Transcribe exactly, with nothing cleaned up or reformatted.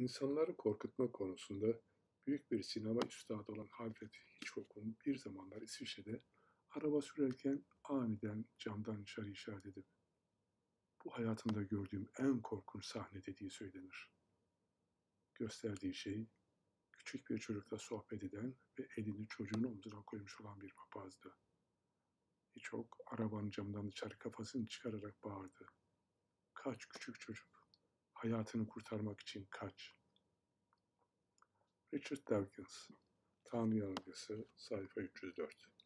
İnsanları korkutma konusunda büyük bir sinema üstadı olan Alfred Hitchcock'un bir zamanlar İsviçre'de araba sürerken aniden camdan dışarı işaret edip "Bu hayatımda gördüğüm en korkunç sahne" dediği söylenir. Gösterdiği şey küçük bir çocukla sohbet eden ve elini çocuğun omzuna koymuş olan bir papazdı. Hitchcock arabanın camından dışarı kafasını çıkararak bağırdı: "Kaç küçük çocuk! Hayatını kurtarmak için kaç!" Richard Dawkins, Tanrı Yanılgısı, sayfa üç yüz dört.